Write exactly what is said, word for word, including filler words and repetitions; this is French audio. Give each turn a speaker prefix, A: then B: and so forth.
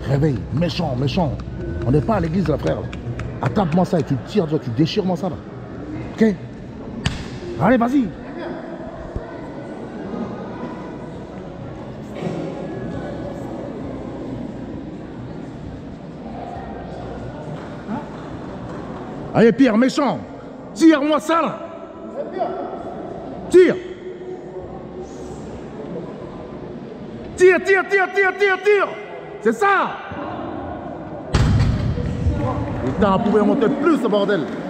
A: Réveille, méchant, méchant. On n'est pas à l'église là, frère. Attrape-moi ça et tu tires, tu déchires-moi ça là. Ok? Allez, vas-y. Allez, Pierre, méchant. Tire-moi ça là. Tire. Tire, tire, tire, tire, tire, tire. C'est ça. Putain, on pouvait monter plus, ce bordel.